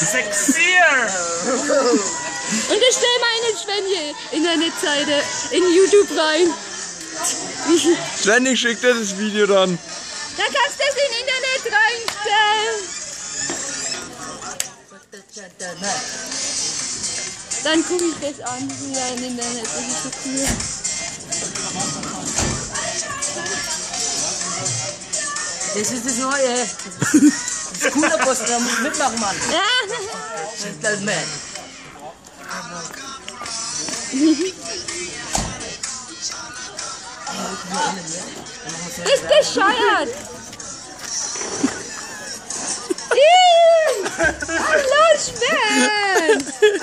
Sexier! Unterstell meine Svenje-Internetseite in YouTube rein. Svenny schickt dir das Video dann. Da kannst du es in Internet reinstellen. Dann gucke ich das an, wieder im Internet, das ist so cool. Das ist das Neue. Das ist cooler Boss, da muss mitmachen, Mann. Ja. Gentleman. Ist bescheuert! Hallo Sven!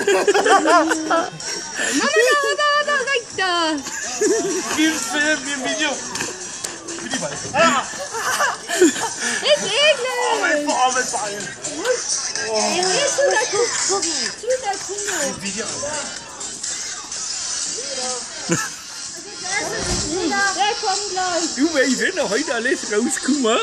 Mama, da! Gib's Film, im Video! Wie die Weiße. Ist eklig! Oh, mein Bein! Ist zu der Kuno! Video. Der kommt gleich! Du, ich will noch heute alles rauskommen.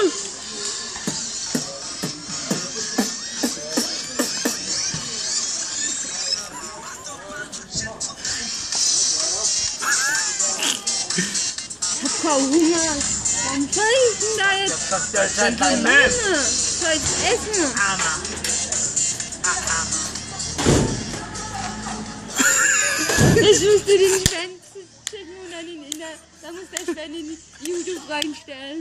Ich hab kaum Hunger. Warum soll ich denn da jetzt? Das ist der Gentleman! Ich soll jetzt essen. Ich müsste den Sven schicken und dann da muss der Sven in YouTube reinstellen.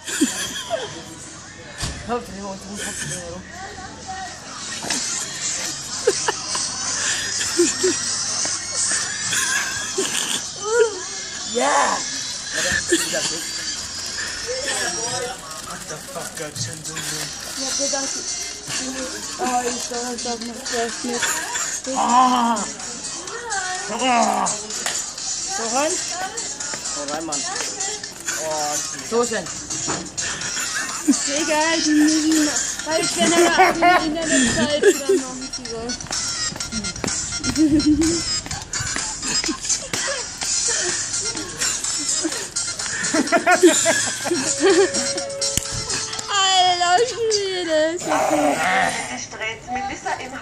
Yeah! What the fuck, Gentleman? Ich hab gedacht, ich soll das auch noch zuerst mit. Ah! So rein? So rein, Mann. So schön. Egal, die müssen, weil ich kenne ja auch die Internetseite dann noch nicht über. Alter Schwede.